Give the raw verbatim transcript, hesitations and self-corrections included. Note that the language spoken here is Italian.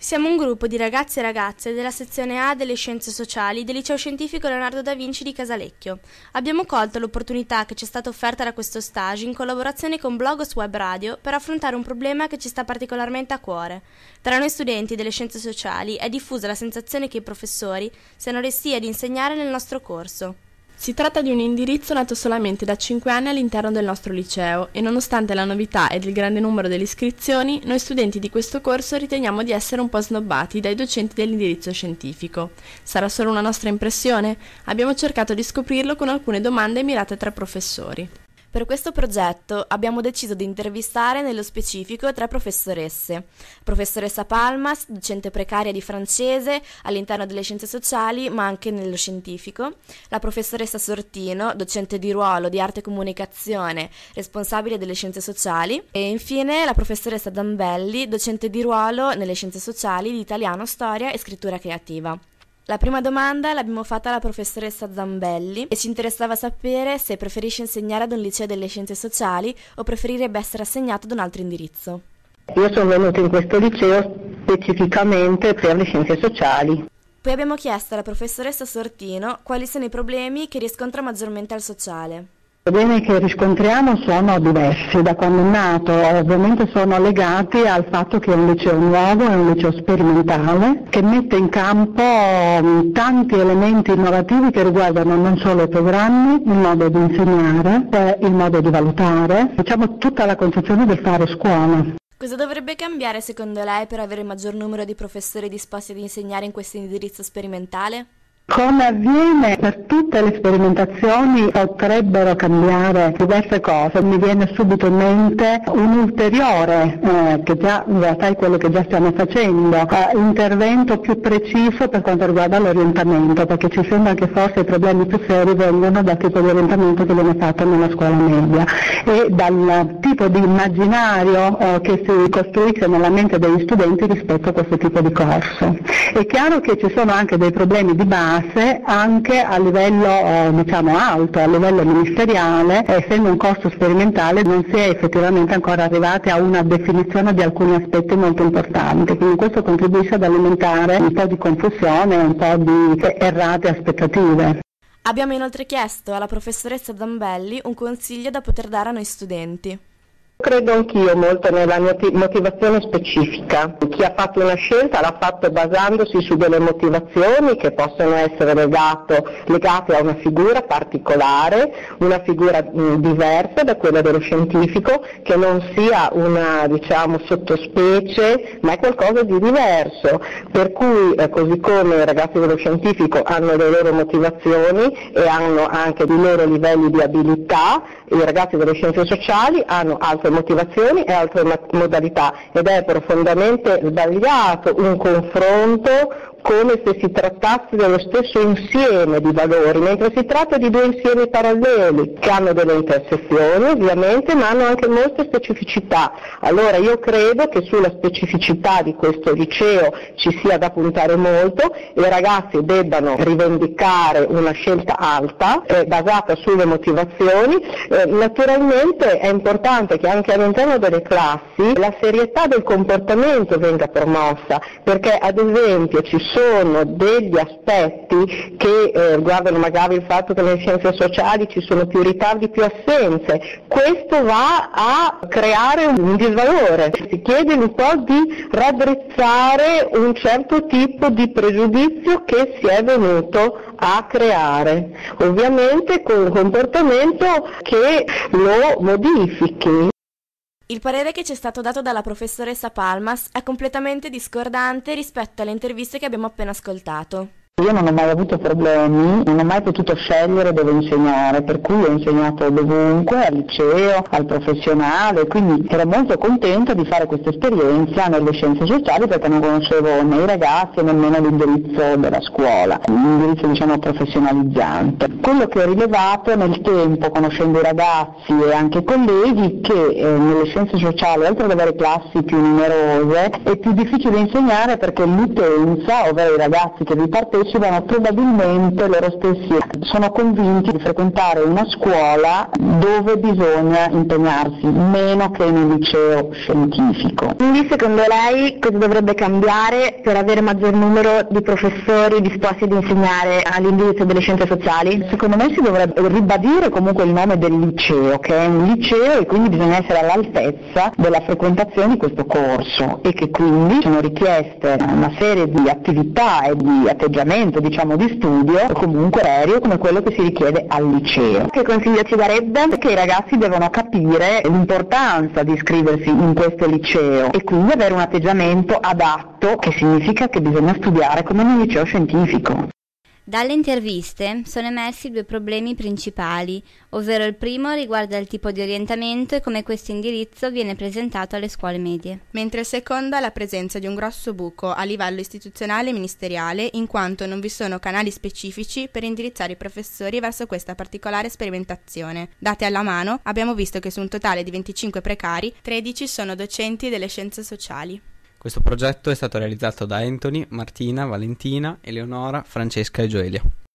Siamo un gruppo di ragazzi e ragazze della sezione A delle Scienze Sociali del Liceo Scientifico Leonardo da Vinci di Casalecchio. Abbiamo colto l'opportunità che ci è stata offerta da questo stage in collaborazione con Blogos Web Radio per affrontare un problema che ci sta particolarmente a cuore. Tra noi studenti delle Scienze Sociali è diffusa la sensazione che i professori siano resti ad insegnare nel nostro corso. Si tratta di un indirizzo nato solamente da cinque anni all'interno del nostro liceo e nonostante la novità ed il grande numero delle iscrizioni, noi studenti di questo corso riteniamo di essere un po' snobbati dai docenti dell'indirizzo scientifico. Sarà solo una nostra impressione? Abbiamo cercato di scoprirlo con alcune domande mirate a tre professori. Per questo progetto abbiamo deciso di intervistare nello specifico tre professoresse. Professoressa Palmas, docente precaria di francese all'interno delle scienze sociali ma anche nello scientifico, la professoressa Sortino, docente di ruolo di arte e comunicazione, responsabile delle scienze sociali, e infine la professoressa Zambelli, docente di ruolo nelle scienze sociali di italiano, storia e scrittura creativa. La prima domanda l'abbiamo fatta alla professoressa Zambelli e ci interessava sapere se preferisce insegnare ad un liceo delle scienze sociali o preferirebbe essere assegnato ad un altro indirizzo. Io sono venuta in questo liceo specificamente per le scienze sociali. Poi abbiamo chiesto alla professoressa Sortino quali sono i problemi che riscontra maggiormente al sociale. I problemi che riscontriamo sono diversi da quando è nato, ovviamente sono legati al fatto che è un liceo nuovo, è un liceo sperimentale, che mette in campo tanti elementi innovativi che riguardano non solo i programmi, il modo di insegnare, il modo di valutare, diciamo tutta la concezione del fare scuola. Cosa dovrebbe cambiare secondo lei per avere il maggior numero di professori disposti ad insegnare in questo indirizzo sperimentale? Come avviene per tutte le sperimentazioni potrebbero cambiare diverse cose. Mi viene subito in mente un ulteriore, eh, che già in realtà è quello che già stiamo facendo, eh, intervento più preciso per quanto riguarda l'orientamento, perché ci sembra che forse i problemi più seri vengono dal tipo di orientamento che viene fatto nella scuola media e dal tipo di immaginario eh, che si costruisce nella mente degli studenti rispetto a questo tipo di corso. È chiaro che ci sono anche dei problemi di base anche a livello eh, diciamo alto, a livello ministeriale, essendo un corso sperimentale non si è effettivamente ancora arrivati a una definizione di alcuni aspetti molto importanti, quindi questo contribuisce ad alimentare un po' di confusione, un po' di errate aspettative. Abbiamo inoltre chiesto alla professoressa Zambelli un consiglio da poter dare a noi studenti. Credo anch'io molto nella motivazione specifica. Chi ha fatto una scelta l'ha fatto basandosi su delle motivazioni che possono essere legato, legate a una figura particolare, una figura mh, diversa da quella dello scientifico, che non sia una diciamo sottospecie, ma è qualcosa di diverso. Per cui eh, così come i ragazzi dello scientifico hanno le loro motivazioni e hanno anche i loro livelli di abilità, i ragazzi delle scienze sociali hanno altre motivazioni e altre modalità ed è profondamente sbagliato un confronto come se si trattasse dello stesso insieme di valori, mentre si tratta di due insiemi paralleli che hanno delle intersezioni ovviamente, ma hanno anche molte specificità. Allora io credo che sulla specificità di questo liceo ci sia da puntare molto, i ragazzi debbano rivendicare una scelta alta, eh, basata sulle motivazioni. Eh, naturalmente è importante che anche all'interno delle classi la serietà del comportamento venga promossa, perché ad esempio ci sono degli aspetti che eh, riguardano magari il fatto che nelle scienze sociali ci sono più ritardi, più assenze. Questo va a creare un disvalore. Si chiede un po' di raddrizzare un certo tipo di pregiudizio che si è venuto a creare, ovviamente con un comportamento che lo modifichi. Il parere che ci è stato dato dalla professoressa Palmas è completamente discordante rispetto alle interviste che abbiamo appena ascoltato. Io non ho mai avuto problemi, non ho mai potuto scegliere dove insegnare, per cui ho insegnato dovunque, al liceo, al professionale, quindi ero molto contenta di fare questa esperienza nelle scienze sociali perché non conoscevo né i ragazzi né nemmeno l'indirizzo della scuola, l'indirizzo diciamo professionalizzante. Quello che ho rilevato nel tempo, conoscendo i ragazzi e anche i colleghi, che eh, nelle scienze sociali, oltre ad avere classi più numerose, è più difficile insegnare perché l'utenza, ovvero i ragazzi che vi partecipano, decidano probabilmente loro stessi, sono convinti di frequentare una scuola dove bisogna impegnarsi meno che in un liceo scientifico. Quindi secondo lei cosa dovrebbe cambiare per avere maggior numero di professori disposti ad insegnare all'indirizzo delle scienze sociali? Secondo me si dovrebbe ribadire comunque il nome del liceo, che è un liceo e quindi bisogna essere all'altezza della frequentazione di questo corso e che quindi sono richieste una serie di attività e di atteggiamento, diciamo, di studio comunque serio come quello che si richiede al liceo. Che consiglio ci darebbe? Che i ragazzi devono capire l'importanza di iscriversi in questo liceo e quindi avere un atteggiamento adatto, che significa che bisogna studiare come in un liceo scientifico. Dalle interviste sono emersi due problemi principali, ovvero il primo riguarda il tipo di orientamento e come questo indirizzo viene presentato alle scuole medie, mentre il secondo è la presenza di un grosso buco a livello istituzionale e ministeriale, in quanto non vi sono canali specifici per indirizzare i professori verso questa particolare sperimentazione. Date alla mano, abbiamo visto che su un totale di venticinque precari, tredici sono docenti delle scienze sociali. Questo progetto è stato realizzato da Anthony, Martina, Valentina, Eleonora, Francesca e Gioelia.